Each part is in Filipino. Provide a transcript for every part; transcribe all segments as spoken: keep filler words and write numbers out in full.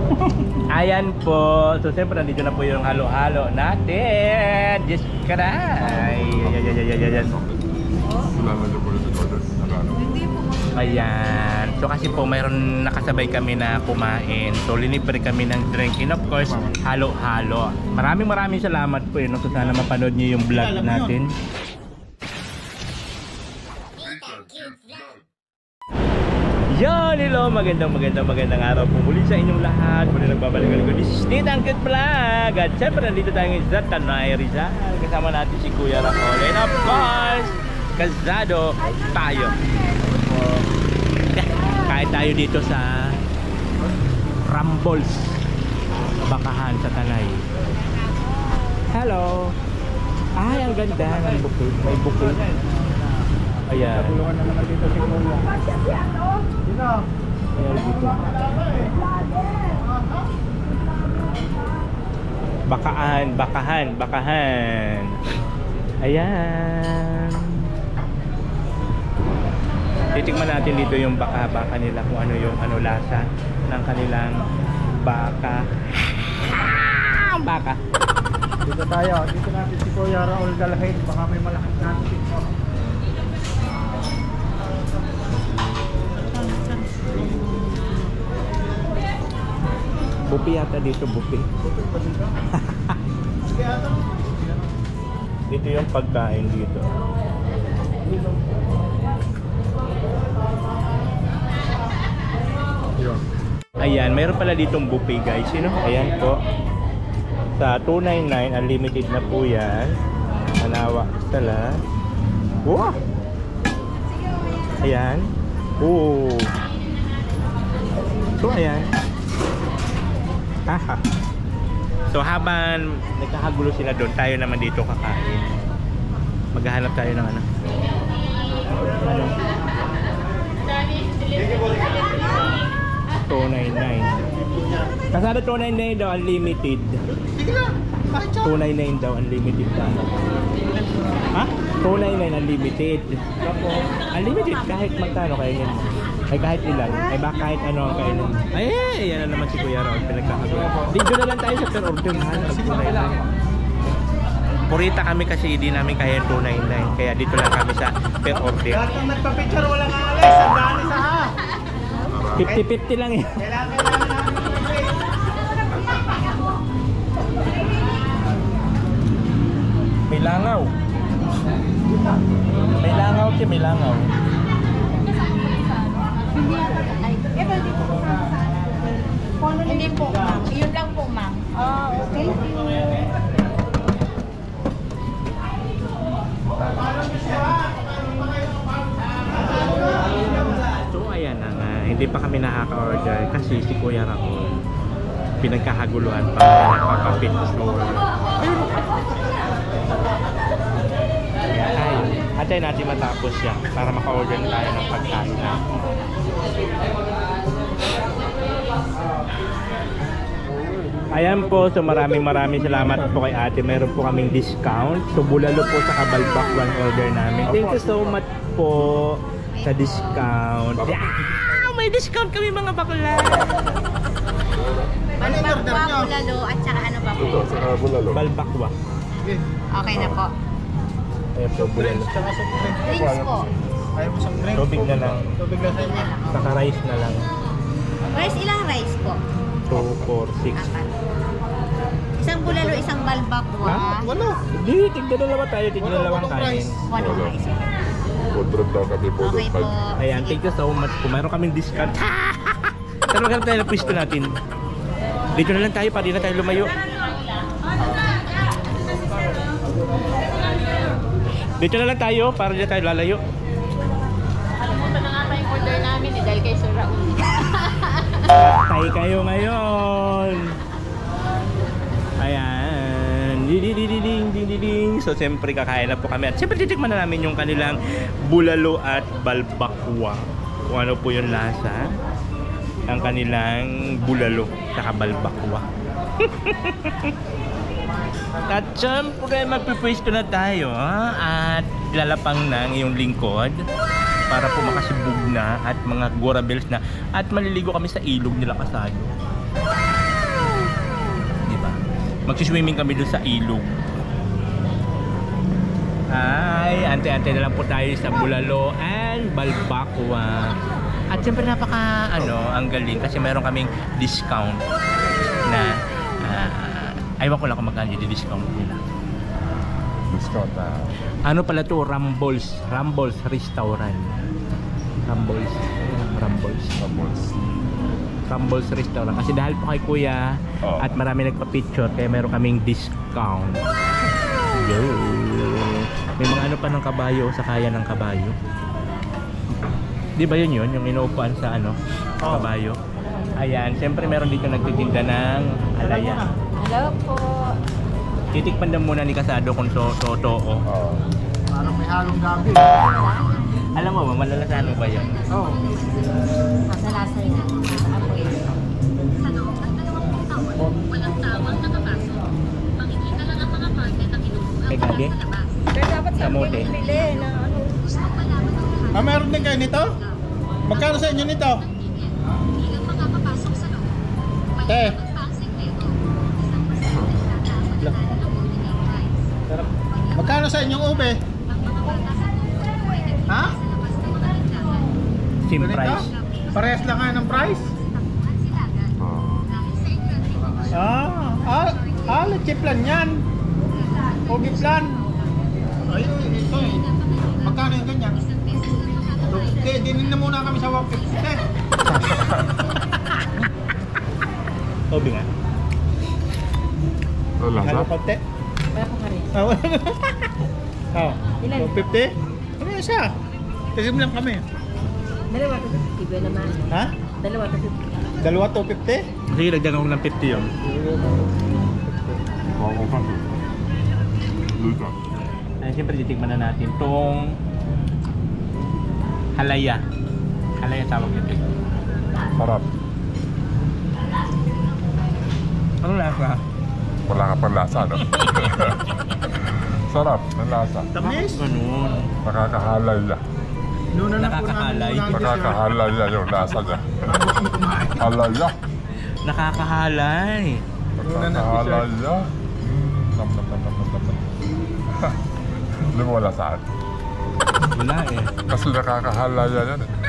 Ayan po. So, siyempre, nandito na po yung halo-halo natin. Just karay. Ayan, ayan, ayan, ayan. Ayan. So, kasi po, mayroon nakasabay kami na kumain. So, linibre kami ng drink. And of course, halo-halo. Maraming maraming salamat po yun. So, sana mapanood niyo yung vlog natin. Yan, hello, magandang magandang magandang araw po muli sa inyong lahat. Muli nagbabalik ko, this is Tita Angkit Vlog. At syempre nandito tayo ngayon sa Tanay Rizal. Kasama natin si Kuya Racol. And of course, kasado tayo. So, kahit tayo dito sa Rambles Bakahan sa Tanay. Hello. Ay, ang ganda ng bukid. May bukid. Ayan. Tulungan na naman dito si Kuya. Dito. Ayan dito. Bakahan, bakahan, bakahan. Ayan. Titikman natin dito yung baka-baka nila kung ano yung ano lasa ng kanilang baka. Baka. Dito tayo. Dito natin si Kuya Raul dalhin. Baka may malakas natin dito. Bupi yata dito, bupi. Dito yung pagkain dito. Ayan, mayroon pala ditong buffet guys. Sino? Ayan po. Sa two ninety-nine, unlimited na po yan. Manawa tala. Wow! Ayan. Oo. So, ayan. Aha. So habang nagkakagulo sila doon, tayo naman dito kakain. Maghahanap tayo ng ano. Ano? two ninety-nine. Kasada two ninety-nine daw unlimited. two ninety-nine daw unlimited ka. Ha? two ninety-nine unlimited. Unlimited kahit magkano kainin mo. Ay kahit ilan, ay baka kahit ano ang kailan. Ay, ay, yan na naman si Kuya Raul, pinagkakagulo. Dito na lang tayo sa per order, mahal. Purita kami kasi hindi namin kaya two ninety-nine, kaya dito lang kami sa per order. Lahat ng nagpa-picture walang alis, ang daan isa ha. fifty fifty lang yan. Kailangan namin May langaw. May langaw siya, may langaw. Hindi po, ma'am. Yun lang po, ma'am. Ah, okay. So ayan na nga, hindi pa kami nakaka-order kasi si Kuya Racol pinagkakaguluhan pa nakaka-picture. Kaya tayo, antayin natin matapos siya para maka-order na tayo ng pagkain na. Ayan po, so maraming maraming salamat po kay ate. Meron po kaming discount. So bulalo po sa Kabalbak one order namin. Thank you so much po sa discount. Yeah! May discount kami mga bakla. Balbakwa, bulalo, at saka ano ba po? Balbakwa. Okay na po. Ayan po, bulalo. Drinks po. Ayaw mo sa drink? Tubig na lang. Tubig na sa inyo. Saka rice na lang. Rice, ilang rice po? two, four, six. Apat. Isang bulalo, isang balbakwa. Ha? Wala. Hindi, tigdalawa tayo. Tigdalawang kanin. One rice. Okay po. Ayan, thank you so much po. Mayroon kaming discount. Pero maghanap tayo ng pwesto natin. Dito na lang tayo, pa di na tayo lumayo. Dito na lang tayo, para di na tayo lalayo. Ano na nga pa yung order namin eh, dahil kay Sir Raul. Tayo kayo ngayon. Ayan. Ding ding ding ding ding. So siyempre kakain na po kami. At siyempre titikman na namin yung kanilang bulalo at balbakwa. Kung ano po yung lasa ng kanilang bulalo at balbakwa. At siyempre magpipwesto na tayo, ha? At lalapang na ang iyong lingkod para po makasibog na at mga gorabels na at maliligo kami sa ilog nila Kasado. Magsiswimming kami doon sa ilog. Ay, ante-ante na lang po tayo sa Bulalo and Balbacua. At siyempre napaka ano, ang galing kasi meron kaming discount na uh, aywan ko lang kung magkano yung discount nila. Discount na. Ano pala to? Rumbles. Rumbles Restaurant. Rumbles. Rumbles. Tapos, Rumbles Restaurant. Kasi dahil po kay Kuya oh. at marami nagpa-picture kaya meron kaming discount. Yo. May mga ano pa ng kabayo sa kaya ng kabayo. Di ba yun yun? Yung inuupuan sa ano? Oh. Kabayo. Ayan. Siyempre meron dito nagtitinda ng alaya. Hello po. Titikpan daw muna ni Kasado kung to totoo. ah, Parang may halong gabi. Alam mo ba, malalasan mo ba yun? Oo. Oh. Masalasa yun. Nasa apoy. Kay Gabi? Pero dapat sa Kamote. pili na ano. Ah, meron din kayo nito? Magkano sa inyo nito? Te. Magkano sa inyong ube? Ha? Same Ganito? price. Parehas lang kayo ng price? Ah, ah, ah, leche plan yan. Ubi plan. Ay, ito eh. Magkano yung ganyan? Okay, dinin na muna kami sa one fifty. Obi nga. wala Halo sa. konti. Wala po kami. Ah, wala. Oh, Ilan? one fifty? Ano isa? Kasi lang kami. Dalawa to fifty ba naman? Ha? Dalawa to fifty. Dalawa two fifty? Sige, lagyan ako ng fifty yun. Bago ka. Dito. Ay, siyempre titikman na natin tong halaya. Halaya tawag nito. Sarap. Ano lasa? Wala ka pang lasa, no? Sarap, ang lasa. Tamis? Ganun. Nakakahalay na. Nuna na po Nakakahalay. namin Nakakahalay na yung lasa niya. Halaya. Nakakahalay. Nakakahalay na. Nam nam nam nam nam nam. Hindi mo wala saan. Wala eh. Kasi nakakahalay yan eh.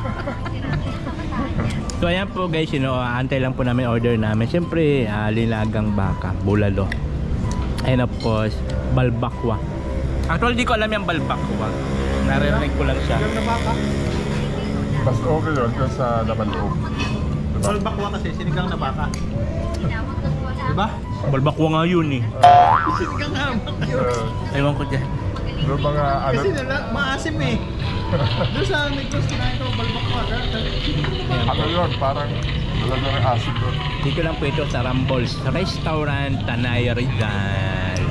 So ayan po guys, you know, antay lang po namin order namin. Siyempre, uh, linagang baka, bulalo. And of course, balbakwa. Actually, di ko alam yung balbakwa. Naririnig ko lang siya. Yung na baka. Mas okay yun kung sa laman loob. Diba? All bakwa kasi, sinigang na baka. Diba? Balbakwa nga yun eh. Sinigang na baka yun. Uh, Ewan ko dyan. yung mga ano, Kasi nila, maasim eh. Doon sa Negros, kinain ko, balbakwa. ano yun, parang talaga ng acid doon. Dito lang po ito sa Rumbles Restaurant, Tanay Rizal.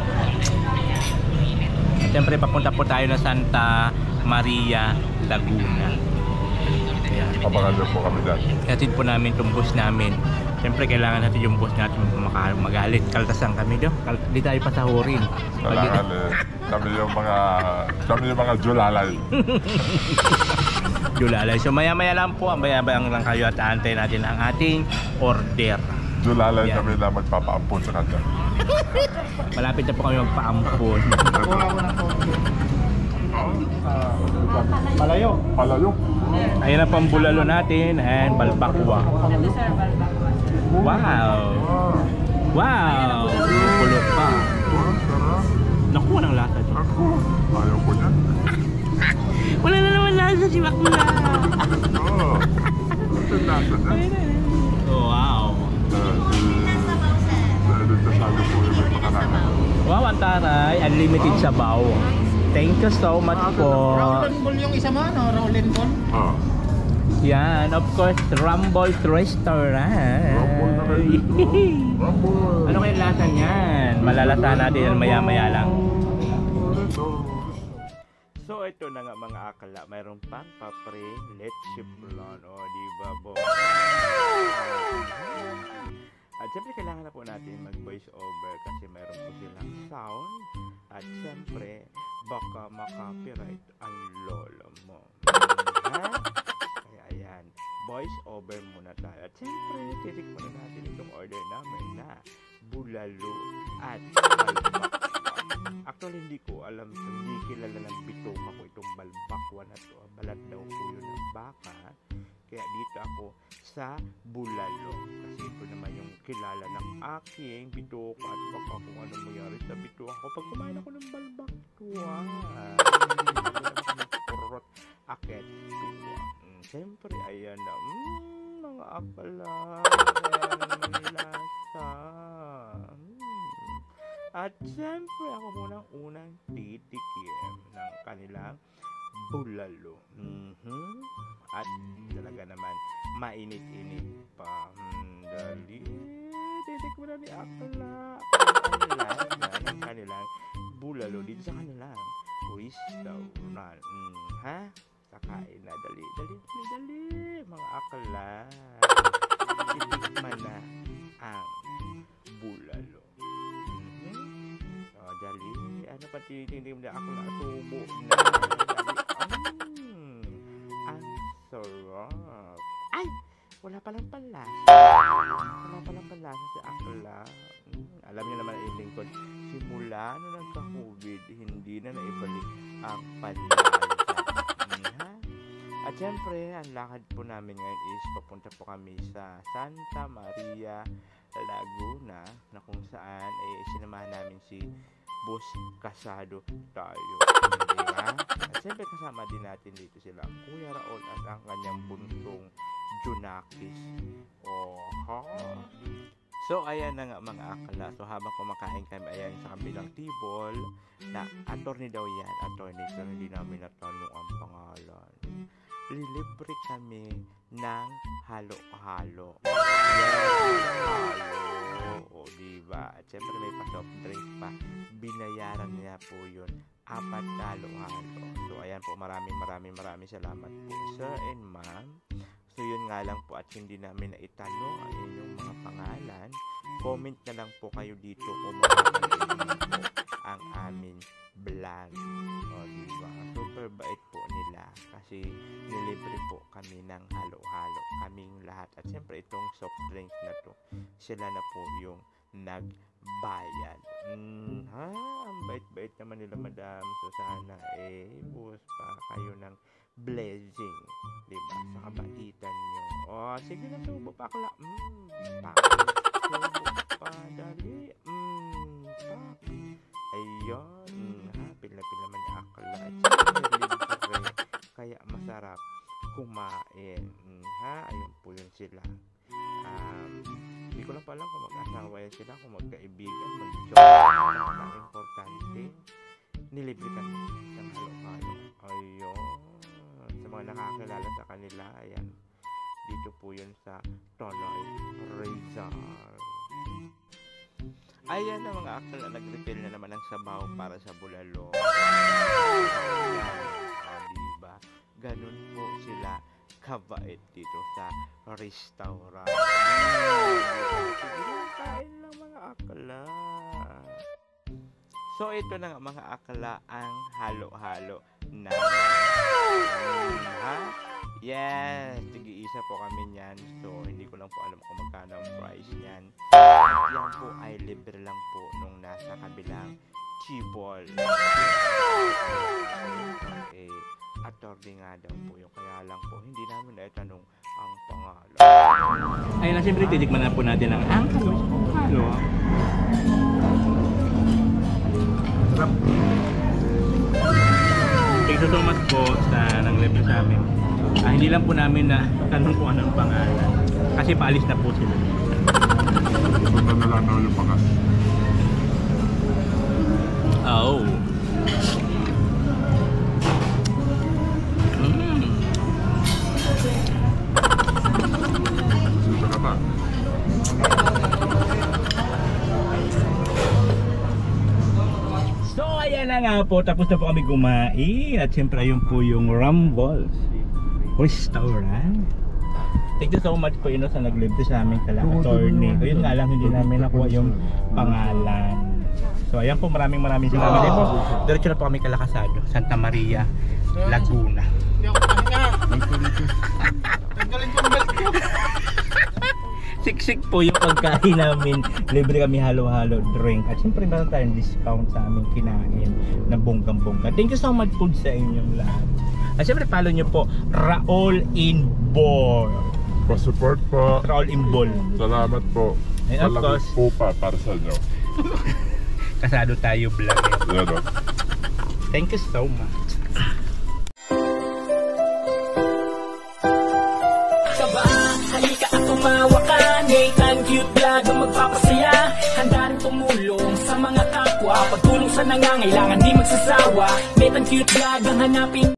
Siyempre, papunta po tayo na Santa Maria, Laguna. Ayan. Abangan niyo po kami dyan. Hatid po namin itong bus namin. Siyempre, kailangan natin yung bus natin maka- magalit. Kaltasan kami do. Kal- di tayo pasahurin. Kailangan eh, kami yung mga, kami yung mga julalay. Julalay. So maya-maya lang po, maya-maya lang kayo at aantay natin ang ating order. Julalay Yan. kami na magpapaampun sa kanya. Malapit na po kami magpaampon. Kuha ko ng konti. Malayo. Palayo. Ayan na po ang bulalo natin and balbakwa. Wow! Wow! Pulot pa. Naku, walang lasa dyan. Ako, ayaw ko niyan. Wala na naman lasa si Bakula. Oo. Ito nasa dyan. Oh, wow! Dahil ito sabi po yung may pakanaka. Wow, ang taray. Unlimited sabaw. Thank you so much po. Rolling ball yung isa mo, no? Rolling ball. Ah. Yan, of course, Rumbles Restaurant. Rumble na kayo dito. Rumble. Ano kaya lasa niyan? Malalata natin yan maya-maya lang. So ito na nga mga akala, mayroon pang papre, leche flan, o di ba po? At syempre kailangan na po natin mag voice over kasi mayroon po silang sound at syempre baka makapiright ang lolo mo. Ha? Kaya ayan, voice over muna tayo. At syempre, titikman na natin itong in-order namin na bulalo at balbakwan. Actually, hindi ko alam, hindi kilala ng bituka ko itong balbakwan na to. Balat daw po yun ng baka. Kaya dito ako sa bulalo. Kasi ito naman yung kilala ng aking bituka at baka kung ano mangyari sa bituka ko pag kumain ako ng balbakwan. Purot akit tuwa. Mm, Siyempre, ayan na. Mm, mga akala. Ayan, lasa. Mm. At siyempre, ako munang unang titikim ng kanilang bulalo. Mm-hmm. At talaga naman, mainit-init pa. Hmm, dali. Titikman na ni Akala. Ang lasa ng kanilang bulalo dito sa kanilang restaurant. Mm, ha? Kakain na. Dali, dali, dali, dali. Mga Akala. Titikman na ang bulalo. Oh, dali. Ano pa tinitindim na ako na tubo na. Dali. Mm, ang sarap. Ay! Wala palang panlasa. Wala palang panlasa si Akla. Mm, alam niyo naman ang lingkod. Simula na nagka-COVID, hindi na naibalik ang panlasa. Mm, ha? At syempre, ang lakad po namin ngayon is papunta po kami sa Santa Maria, Laguna, na kung saan ay sinamahan namin si Boss Casado tayo. Diba? At siyempre kasama din natin dito sila Kuya Raul at ang kanyang bunsong Junakis. Oh, ha? So, ayan na nga mga akala. So, habang kumakain kami, ayan sa kabilang table na attorney daw yan. Attorney, pero hindi namin natanong ang pangalan. Lilibre kami ng halo-halo. Yes, halo. O, diba? At syempre may pa-soft drink pa. Binayaran niya po yun. Apat na halo-halo. So, ayan po. Maraming maraming maraming salamat po, sir and ma'am. So, yun nga lang po at hindi namin naitanong ang inyong mga pangalan. Comment na lang po kayo dito kung makakalimutan po ang aming vlog. O, diba? Super bait po nila kasi nilibre po kami ng halo-halo. Kaming lahat. At siyempre itong soft drinks na to, sila na po yung nagbayad. Mm, ha? Ang bait-bait naman nila, madam. So, sana eh, buhos pa kayo ng blessing. Diba? Sa kabaitan nyo. O, sige na, subo pa akla. Mm, pa. Subo pa. Dali. Mm, pa. Ayun. Mm, ha? Pila-pila naman ni akla. At siyempre, kaya masarap kumain. Mm, ha? Ayun po yun sila. Um, hindi ko lang pa alam kung mag-asawa yan sila, kung magkaibigan, mag-joke. Ang importante, nilibre kami ng halo-halo. Ayun. Sa mga nakakilala sa kanila, ayan. Dito po yun sa Toloy Rizal. Ayan na mga akal na nag-refill na naman ng sabaw para sa bulalo. O, diba? Ganun po sila kabait dito sa restaurant. Sige, kain lang mga akala. So, ito na nga mga akala ang halo-halo na ha? Yes, tig-iisa po kami niyan. So, hindi ko lang po alam kung magkano ang price niyan. At yan po ay libre lang po nung nasa kabilang Chibol. Eh, attorney nga daw po yung kaya lang po hindi namin naitanong ang pangalan. Ayun na, siyempre titikman na po natin ang ang halo. Sarap. Thank you so much po sa nang-level sa amin. Ah, hindi lang po namin na tanong kung ano ang pangalan. Kasi paalis na po sila. Punta na lang daw yung pangas. Oh. Mm. Dito na ba? So ayan na nga po, tapos na po kami kumain. At siyempre ayun po yung Rumbles Restaurant. Thank you so much po yun sa nag-live sa aming kala-attorney. So yun nga lang, hindi namin nakuha yung pangalan. So ayan po, maraming maraming salamat. Dito po, diretso na po kami kalakasado, Santa Maria, Laguna. Hindi ako pahinga. Tanggalin ko ang belt ko. Siksik po yung pagkain namin. Libre kami halo-halo drink. At syempre meron tayong discount sa aming kinain na bonggang-bongga. Thank you so much po sa inyong lahat. At syempre follow nyo po Raul Inbol. Pa-support po. Raul Inbol. Salamat po. And of Malaking course, po pa para sa inyo. kasado tayo vlogger. Yan o. Thank you so much. Kaba, halika at tumawa ka. Nathan Cute Vlog ang magpapasaya. Handa rin tumulong sa mga kapwa. Pagtulong sa nangangailangan, di magsasawa. Nathan Cute Vlog ang hanapin.